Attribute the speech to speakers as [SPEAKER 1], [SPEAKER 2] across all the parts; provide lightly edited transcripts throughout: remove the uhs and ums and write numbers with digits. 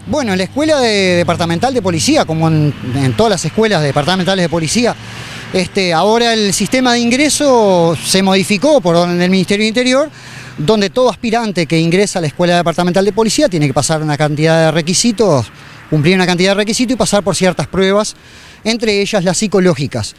[SPEAKER 1] Bueno, en la escuela departamental de policía, como en todas las escuelas departamentales de policía, ahora el sistema de ingreso se modificó por orden del Ministerio del Interior, donde todo aspirante que ingresa a la escuela departamental de policía tiene que pasar una cantidad de requisitos, cumplir una cantidad de requisitos y pasar por ciertas pruebas, entre ellas las psicológicas.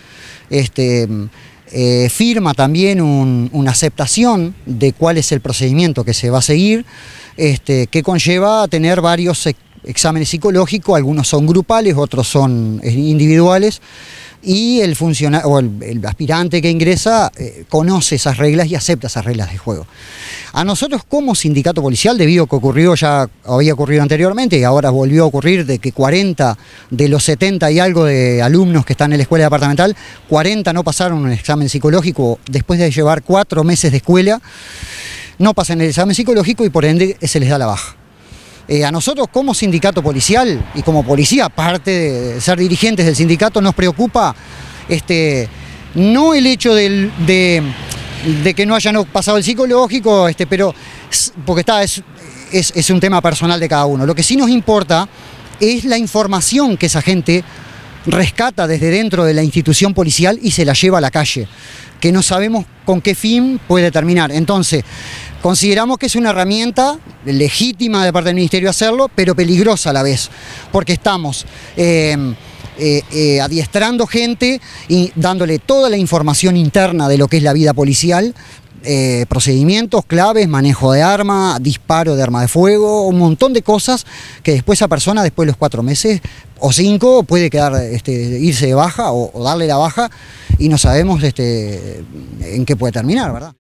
[SPEAKER 1] Firma también una aceptación de cuál es el procedimiento que se va a seguir, que conlleva a tener varios exámenes psicológicos, algunos son grupales, otros son individuales, y el aspirante que ingresa conoce esas reglas y acepta esas reglas de juego. A nosotros como sindicato policial, debido a que ya había ocurrido anteriormente y ahora volvió a ocurrir, de que 40 de los 70 y algo de alumnos que están en la escuela departamental, 40 no pasaron un examen psicológico después de llevar 4 meses de escuela, no pasan el examen psicológico y por ende se les da la baja. A nosotros como sindicato policial y como policía, aparte de ser dirigentes del sindicato, nos preocupa no el hecho de que no hayan pasado el psicológico, pero porque es un tema personal de cada uno. Lo que sí nos importa es la información que esa gente rescata desde dentro de la institución policial y se la lleva a la calle, que no sabemos con qué fin puede terminar. Entonces, consideramos que es una herramienta legítima de parte del Ministerio hacerlo, pero peligrosa a la vez, porque estamos adiestrando gente y dándole toda la información interna de lo que es la vida policial, procedimientos claves, manejo de arma, disparo de arma de fuego, un montón de cosas que después esa persona, después de los 4 meses o 5, puede irse de baja o darle la baja y no sabemos en qué puede terminar, ¿verdad?